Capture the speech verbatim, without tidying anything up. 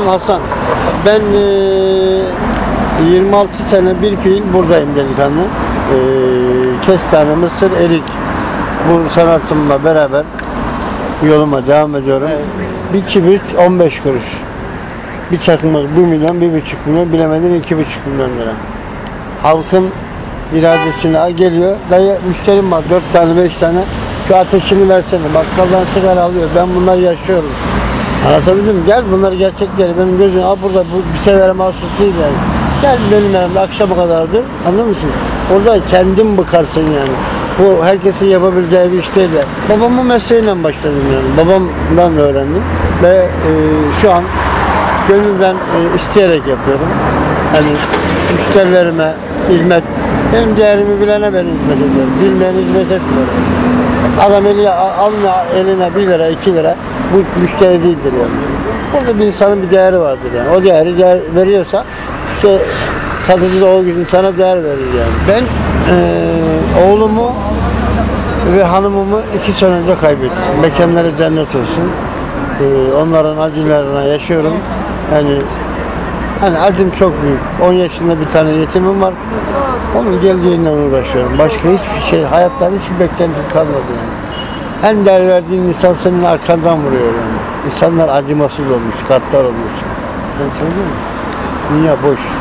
Hasan. Ben e, yirmi altı sene bir fiil buradayım delikanlı. E, kestane, mısır, erik. Bu sanatımla beraber yoluma devam ediyorum. Bir kibrit on beş kuruş. Bir çakmak bir milyon, bir buçuk milyon, bilemedin iki buçuk milyon lira. Halkın iradesine geliyor. Dayı müşterim var, dört tane, beş tane. Şu ateşini versene, bakkaldan sigara alıyor. Ben bunları yaşıyorum. Anlatabildim mi? Gel, bunları gerçekleri. Benim gözüm, ha burada bu bir sefere mahsus değil yani. Gel benim yanımda akşama kadardır. Anladın mısın? Orada kendin bıkarsın yani. Bu herkesin yapabileceği bir iş değil yani. Babamın mesleğiyle başladım yani. Babamdan öğrendim. Ve e, şu an gönülden e, isteyerek yapıyorum. Hani müşterilerime hizmet, benim değerimi bilene ben hizmet ederim. Bilmeyene hizmet etmiyorum. Adam eli, almıyor eline bir lira, iki lira. Bu müşteri değildir yani. Burada bir insanın bir değeri vardır yani. O değeri değer veriyorsa işte satıcı da o gün sana değer verir yani. Ben e, oğlumu ve hanımımı iki sene önce kaybettim. Mekanları cennet olsun. E, onların acılarına yaşıyorum. Yani hani acım çok büyük. on yaşında bir tane yetimim var. Onun geleceğinden uğraşıyorum. Başka hiçbir şey, hayattan hiçbir beklentim kalmadı yani. En değer verdiğin insan senin arkandan vuruyor yani. İnsanlar acımasız olmuş, katlar olmuş. Anlatabiliyor muyum? Dünya boş.